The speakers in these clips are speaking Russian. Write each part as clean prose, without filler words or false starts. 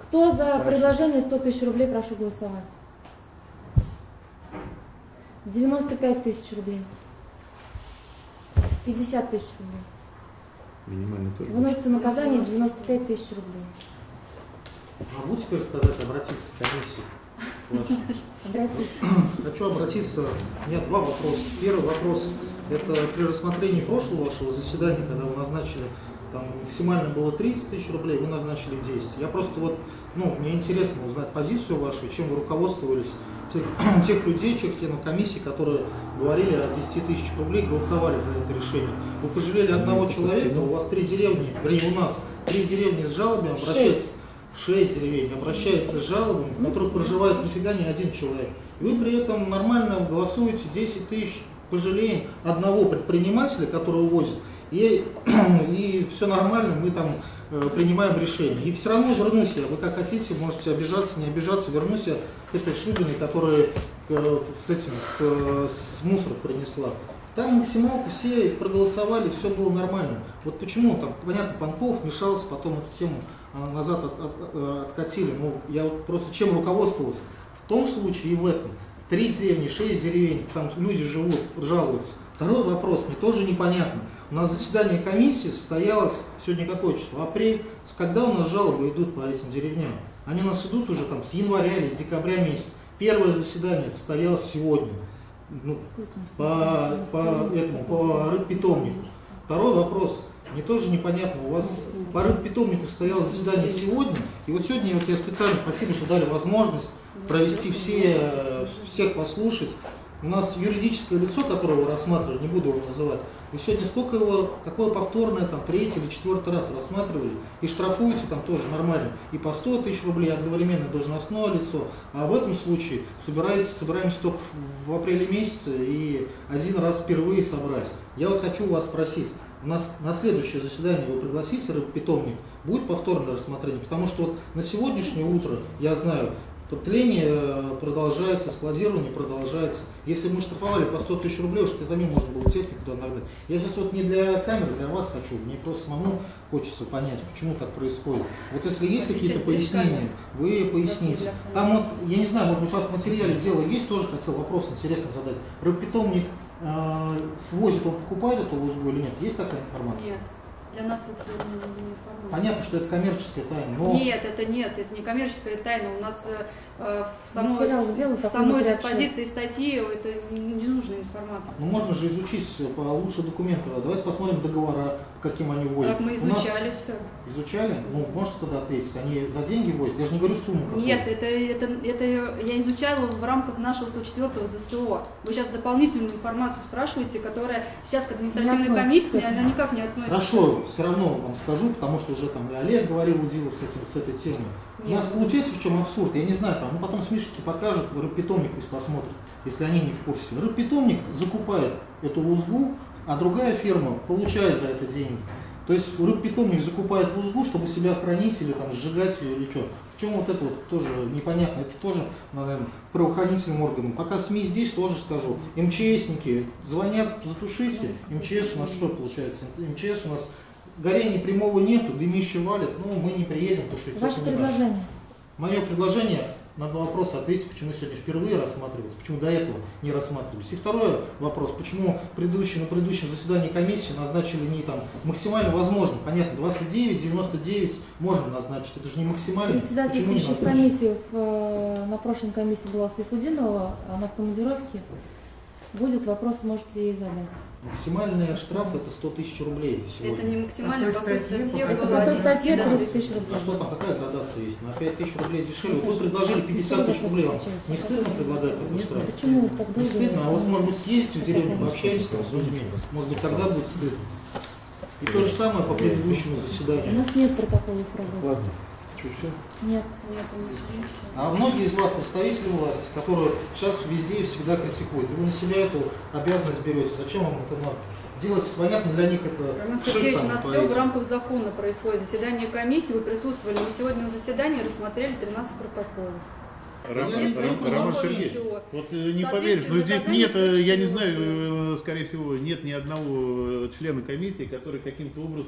Кто за предложение 100 тысяч рублей, прошу голосовать. 95 тысяч рублей. 50 тысяч рублей. Минимальный тоже. Выносится наказание 95 тысяч рублей. Могу теперь сказать, обратиться к комиссии? Хочу обратиться. У меня два вопроса. Первый вопрос. Это при рассмотрении прошлого вашего заседания, когда вы назначили, там максимально было 30 тысяч рублей, вы назначили 10. Я просто вот, мне интересно узнать позицию вашу, чем вы руководствовались, тех людей, членов комиссии, которые говорили о 10 тысяч рублей, голосовали за это решение. Вы пожалели одного человека, у вас 3 деревни, вернее у нас 3 деревни с жалобами обращаются. 6 деревень обращается с жалобами, в которых проживает нифига не один человек. И вы при этом нормально голосуете 10 тысяч, пожалеем одного предпринимателя, который увозит, и все нормально, мы там принимаем решение. И все равно вернусь я, вы как хотите, можете обижаться, не обижаться, вернусь я к этой Шубиной, которая с мусора принесла. Там максималку все проголосовали, все было нормально. Вот почему там, понятно, Панков вмешался, потом эту тему назад откатили. Я вот просто чем руководствовался? В том случае и в этом. 3 деревни, 6 деревень, там люди живут, жалуются. Второй вопрос, мне тоже непонятно. У нас заседание комиссии состоялось, сегодня какое число? Апрель. Когда у нас жалобы идут по этим деревням? Они у нас идут уже там с января или с декабря месяца. Первое заседание состоялось сегодня. По рыбпитомнику. Второй вопрос. Мне тоже непонятно. У вас по рыбпитомнику состоялось заседание сегодня. И вот сегодня я специально, спасибо, что дали возможность провести всех послушать. У нас юридическое лицо, которое вы рассматривали, не буду его называть, вы сегодня какое повторное, там, 3-й или 4-й раз рассматривали, и штрафуете там тоже нормально, и по 100 тысяч рублей одновременно должностное лицо, а в этом случае собираемся только в апреле месяце и один раз впервые собрать. Я вот хочу вас спросить, у нас на следующее заседание вы пригласите рыбпитомник, будет повторное рассмотрение, потому что вот на сегодняшнее утро, я знаю, тление продолжается, складирование продолжается. Если мы штрафовали по 100 тысяч рублей, уж самим можно было технику туда нагнать. Я сейчас вот не для камеры, для вас хочу, мне просто самому хочется понять, почему так происходит. Вот если есть какие-то пояснения, вы поясните. Там вот, я не знаю, может быть, у вас в материале дела есть, тоже хотел вопрос интересно задать. Рыбпитомник свозит, он покупает эту лузгу или нет? Есть такая информация? Нет. Для нас это не информация. Понятно, что это коммерческая тайна, но... Нет, это не коммерческая тайна. У нас в самой диспозиции статьи это не нужная информация. Ну можно же изучить получше документы. Давайте посмотрим договора, каким они возят. Так мы изучали все. Изучали? Ну, можете тогда ответить, они за деньги возят? Я же не говорю сумму какую. Нет, это я изучала в рамках нашего 104-го ЗСО. Вы сейчас дополнительную информацию спрашиваете, которая сейчас к административной комиссии, она никак не относится. Хорошо, все равно вам скажу, потому что уже там и Олег говорил, удивился с этой темой. У нас получается в чем абсурд, я не знаю, там, потом смешки покажут, рыбпитомник пусть посмотрит, если они не в курсе. Рыбпитомник закупает эту лузгу, а другая фирма получает за это деньги. То есть рыбпитомник закупает лузгу, чтобы себя хранить или там сжигать ее или что. В чем вот это вот тоже непонятно, это тоже, наверное, правоохранительным органам. Пока СМИ здесь, тоже скажу. МЧСники звонят, затушите, МЧС у нас что получается? МЧС у нас горения прямого нету, дымище валит, мы не приедем тушить. Ваше предложение? Мое предложение, на два вопроса ответить, почему сегодня впервые рассматривается, почему до этого не рассматривались. И второй вопрос, почему на предыдущем заседании комиссии назначили не там максимально возможно, понятно, 29, 99 можно назначить, это же не максимально. Председательствующей комиссии на прошлой комиссии была Сайфудинова, она в командировке. Будет вопрос, можете ей задать. Максимальный штраф это 100 тысяч рублей сегодня. Это не максимально, по той статье было. По той статье 30 тысяч рублей. А что там, какая градация есть? На 5 тысяч рублей дешевле. Вы предложили 50 тысяч рублей. Вам не стыдно предлагать такой штраф? Почему так не стыдно, а вот может быть съездите в деревню, пообщайтесь там с людьми. Может быть тогда будет стыдно. И то же самое по предыдущему заседанию. У нас нет протоколов работы. Ладно. Что, нет. А многие из вас представители власти, которые сейчас везде и всегда критикуют, вы на себя эту обязанность берете. Зачем вам это надо? Делать, понятно, для них это... Роман Сергеевич, у нас все в рамках закона происходит. Заседание комиссии, вы присутствовали. Мы сегодня на заседании рассмотрели 13 протоколов. Роман Сергеевич, вот не поверишь, но здесь нет, я не знаю, скорее всего, нет ни одного члена комиссии, который каким-то образом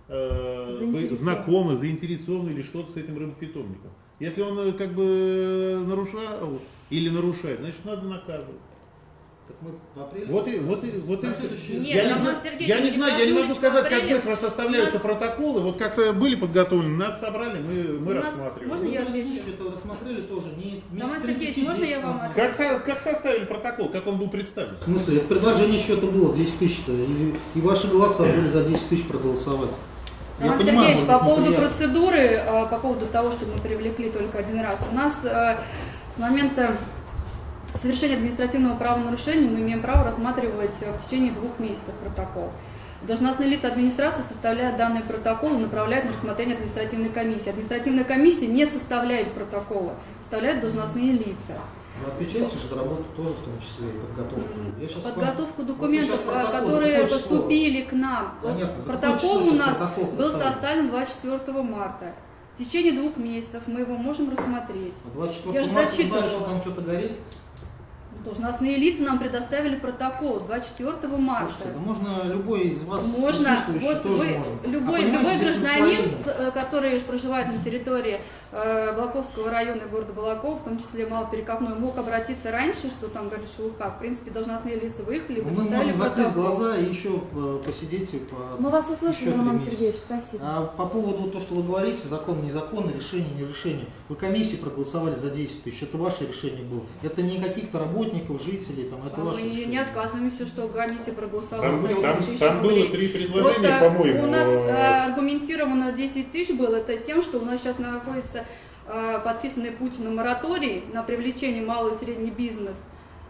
Заинтересован. знакомы, заинтересованы или что-то с этим рыбопитомником. Если он как бы нарушал или нарушает, значит надо наказывать. Так мы в апреле. Вот и На следующий- Нет, я Роман не, Сергеевич, я не мы не знаю, я не могу проснулись в сказать, как апреле. быстро составляются У нас- протоколы. Вот как были подготовлены, нас собрали, мы У нас- рассматриваем. можно я Мы отвечу? это рассмотрели тоже не Роман месяц Сергеевич, 30, можно я 10 вам назад. Как составили протокол, как он был представлен? В смысле, это предложение что-то было, 10 тысяч-то, и ваши голоса были за 10 тысяч проголосовать. Я Роман понимаю, Сергеевич, может по быть, поводу неприятно. процедуры, по поводу того, что мы привлекли только один раз, у нас с момента совершения административного правонарушения мы имеем право рассматривать в течение 2 месяцев протокол. Должностные лица администрации составляют данный протокол и направляют на рассмотрение административной комиссии. Административная комиссия не составляет протокола, составляют должностные лица. Вы отвечаете же за работу тоже, в том числе и подготовку. Я сейчас Подготовку вам- документов, Вот вы сейчас протокол, которые за какое число? поступили к нам. Вот Понятно, за какое протокол число у сейчас нас протокол был составлен? составлен 24 марта. В течение 2 месяцев мы его можем рассмотреть. А 24 Я же марта узнали, зачитывала. что там что-то горит. Должностные лица нам предоставили протокол 24 марта. Слушайте, да можно любой из вас Можно, присутствующий вот тоже вы, может. любой понимаете, здесь гражданин, наслоение. который проживает на территории Балаковского района и города Балаков, в том числе Малоперекопной, мог обратиться раньше, что там говорит шелуха. В принципе, должностные лица выехали, Мы составили можем закрыть протокол. глаза и еще посидеть. Мы вас еще услышали, 3 Роман месяца. Сергеевич, спасибо. А по поводу того, что вы говорите, закон, незакон, решение, не решение. Вы комиссии проголосовали за 10 тысяч, это ваше решение было. Это не каких-то работников, жителей, там, это ваше Мы решение. не отказываемся, что комиссия проголосовала Там, за 10 там, тысяч там было рублей. 3 предложения, Просто по-моему. у нас аргументированно 10 тысяч было это тем, что у нас сейчас находится подписанный Путиным мораторий на привлечение малый и средний бизнес.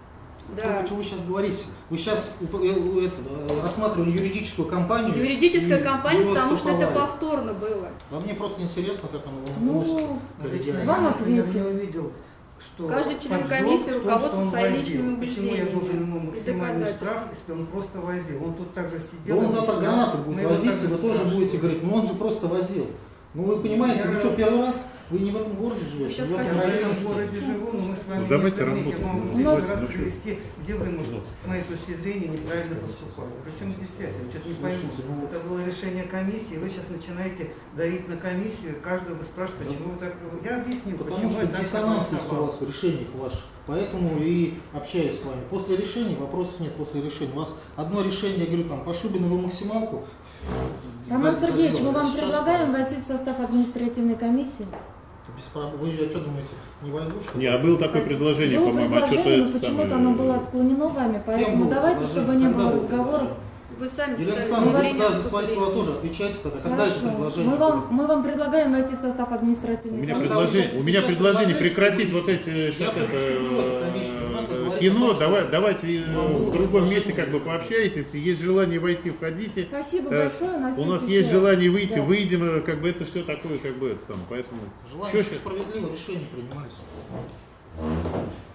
Да. Что вы сейчас говорите? Вы сейчас рассматривали юридическую компанию. Юридическая и компания, ее потому что это штрафовали. повторно было. Да мне просто интересно, как оно Ну, выносит коллегиально. вам Например, ответил. я увидел, что Каждый член поджог комиссии в том, руководствуется что он своими возил. личными Почему я убеждениями должен ему и максимальный доказательствами. штраф, если он просто возил? Он тут также Да сидел. он завтра объяснял. гранаты Мы будет его возить, и также вы тоже спрашивали. будете говорить, ну он же просто возил. Ну вы понимаете, вы что, первый раз? Вы не в этом городе живете? сейчас вы в этом Я в хотите- районе этом городе живете. живу, но мы с вами Ну, давайте не работать. Я могу У 10 нас- раз привести, где вы, с моей точки зрения, неправильно поступали. Причем здесь это? Я что-то не пойму. Слушайте, ну- Это было решение комиссии, вы сейчас начинаете давить на комиссию, каждого вы спрашиваете, почему вы так... Я объяснил, Потому почему что я так диссонанс есть у проголосовал. вас в решениях ваших. Поэтому и общаюсь с вами. После решения вопросов нет, после решения. У вас одно решение, я говорю, там, по Шубину вы максималку. Роман Сергеевич, мы заделали. вам Сейчас предлагаем войти в состав административной комиссии. без проблем. Вы, что думаете, не войду, что ли? Не, а было такое предложение, Было по-моему, а что-то предложение, но это почему-то самое, оно было отклонено вами, поэтому было давайте, предложение? чтобы не Когда было было разговоров. предложение? Вы сами Елена писали Александровна, вы заявление о за свои слова вступлении. тоже отвечайте тогда. Когда это Хорошо. предложение? Мы вам предлагаем войти в состав У административной меня комиссии. предложение, у меня Сейчас предложение предлагаете, прекратить вы- вот эти сейчас Я пришлю эту комиссию, надо говорить кино. о том, что Давайте вам было в другом месте предложение. как бы пообщаетесь. Есть желание войти, входите. Спасибо Э, большое. У нас еще- есть желание выйти, Да. выйдем, как бы это все такое, как бы это самое. Поэтому Желание, Чё чтобы щас? справедливо решения принимались.